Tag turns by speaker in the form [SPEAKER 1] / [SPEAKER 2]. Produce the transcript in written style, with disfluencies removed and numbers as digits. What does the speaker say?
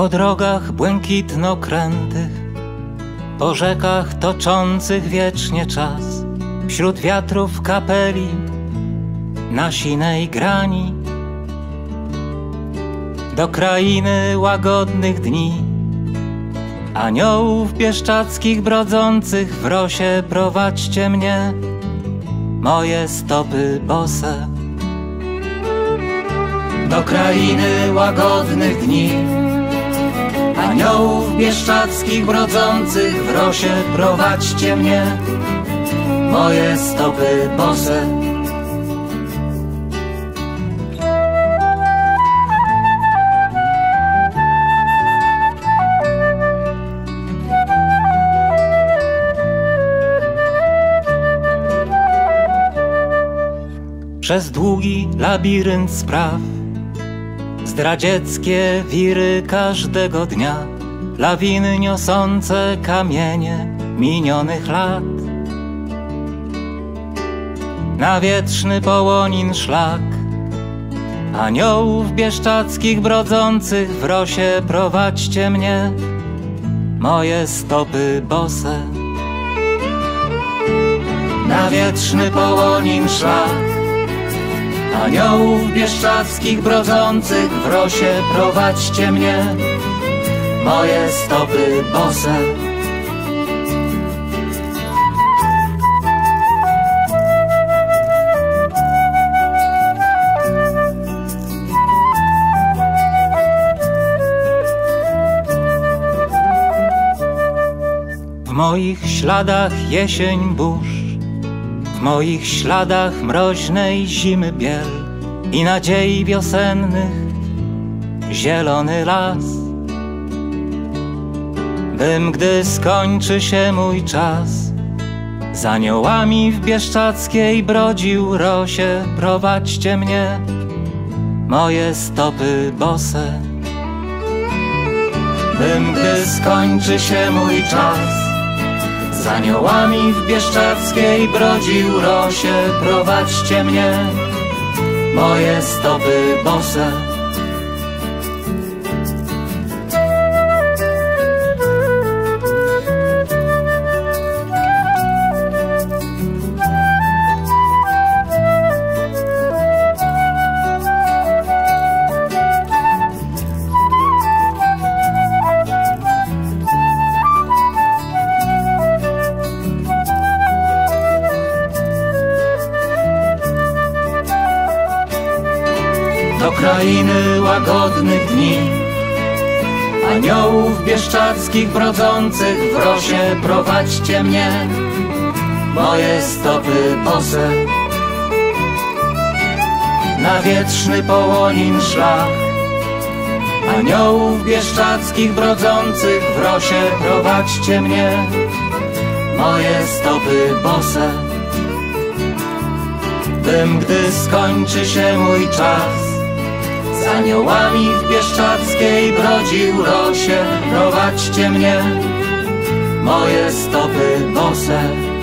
[SPEAKER 1] Po drogach błękitno-krętych, po rzekach toczących wiecznie czas, wśród wiatrów kapeli na sinej grani, do krainy łagodnych dni, aniołów bieszczadzkich brodzących w rosie prowadźcie mnie, moje stopy bose. Do krainy łagodnych dni, aniołów bieszczadzkich brodzących w rosie prowadźcie mnie, moje stopy bose. Przez długi labirynt spraw, zdradzieckie wiry każdego dnia, lawiny niosące kamienie minionych lat. Na wietrzny Połonin szlak, aniołów bieszczadzkich brodzących w rosie prowadźcie mnie, moje stopy bose. Na wietrzny Połonin szlak, aniołów bieszczadzkich brodzących w rosie prowadźcie mnie, moje stopy bose. W moich śladach jesień burz, w moich śladach mroźnej zimy biel i nadziei wiosennych zielony las. Bym, gdy skończy się mój czas, z aniołami w bieszczadzkiej brodził rosie prowadźcie mnie, moje stopy bose. Bym, gdy skończy się mój czas, z aniołami w bieszczadzkiej brodził rosie prowadźcie mnie, moje stopy bose. Do krainy łagodnych dni, aniołów bieszczadzkich brodzących w rosie prowadźcie mnie, moje stopy bose. Na wietrzny Połonin szlak, aniołów bieszczadzkich brodzących w rosie prowadźcie mnie, moje stopy bose. Bym, gdy skończy się mój czas, z aniołami w bieszczadzkiej brodził rosie prowadźcie mnie, moje stopy bose.